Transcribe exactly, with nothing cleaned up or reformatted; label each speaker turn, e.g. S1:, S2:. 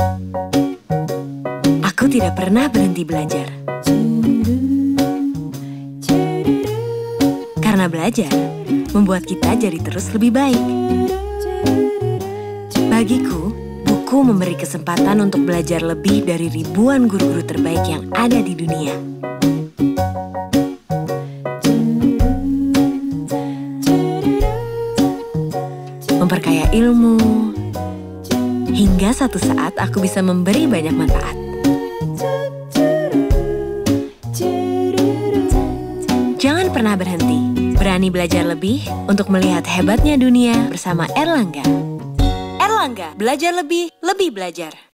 S1: Aku tidak pernah berhenti belajar. Karena belajar membuat kita jadi terus lebih baik. Bagiku, buku memberi kesempatan untuk belajar lebih dari ribuan guru-guru terbaik yang ada di dunia. Memperkaya ilmu, hingga satu saat aku bisa memberi banyak manfaat. Jangan pernah berhenti, berani belajar lebih untuk melihat hebatnya dunia bersama Erlangga. Erlangga, belajar lebih, lebih belajar.